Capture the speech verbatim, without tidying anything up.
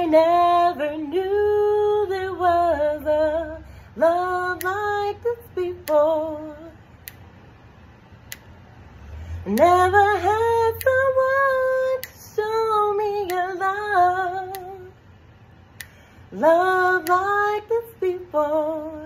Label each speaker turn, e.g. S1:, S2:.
S1: I never knew there was a love like this before. Never had someone to show me a love, love like this before.